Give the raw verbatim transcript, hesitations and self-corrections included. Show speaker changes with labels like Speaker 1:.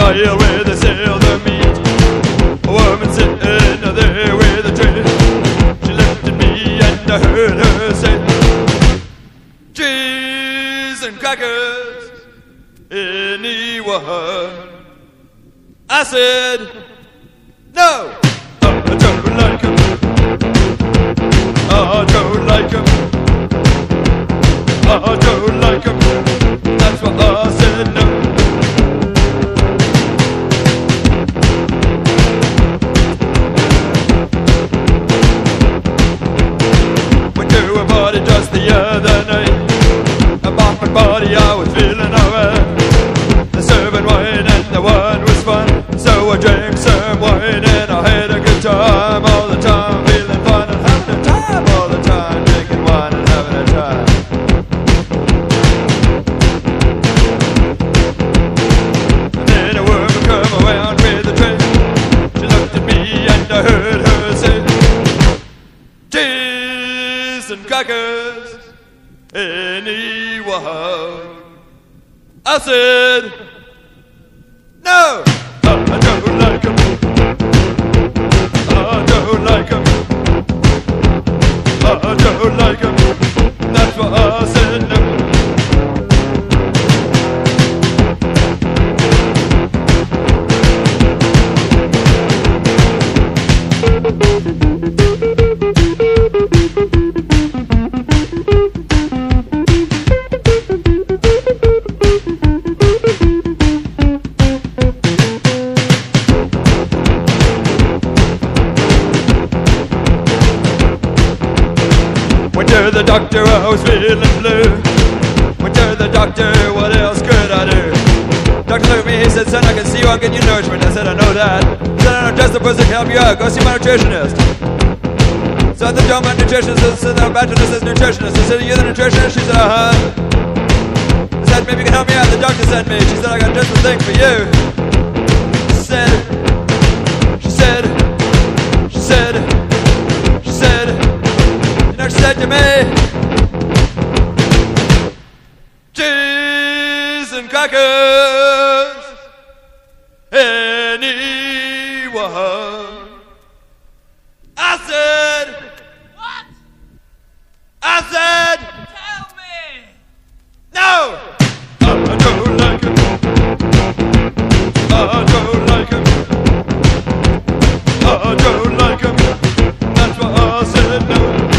Speaker 1: aisle where they sell the meat. A woman sitting there with a tray. She looked at me and I heard her say, cheese and crackers, anyone? I said, no, I don't like 'em. I don't like 'em. I don't like 'em. That's why I said no. Went to a party just the other night. A bumping party, I was feeling alright. The serving wine and the wine was fun. So I drank some wine and I had a good time all the time, feeling fun and having a time all the time, drinking wine and having a time. And then a woman come around with a tray. She looked at me and I heard her say, cheese and crackers, anyone? I said, no, I don't like 'em. I don't like 'em. I don't like 'em. That's why I said no. Went to the doctor, I was feeling blue. Went to the doctor, what else could I do? Doctor looked at me, he said, son, I can see you aren't getting your nourishment. I said, I know that. He said, I know just the person can help you out. Go see my nutritionist. So I said, to my nutritionist, I said, no, bachelorist is nutritionist. I said, are you the nutritionist? She said, uh-huh. I said, maybe you can help me out. The doctor sent me. She said, I got just the thing for you. She said, she said, she said, she said, you know, she said to me, cheese and crackers, anyone? I said,
Speaker 2: What?
Speaker 1: I said,
Speaker 2: Tell me!
Speaker 1: no! I don't like 'em. I don't like 'em. I don't like 'em. That's why I said no.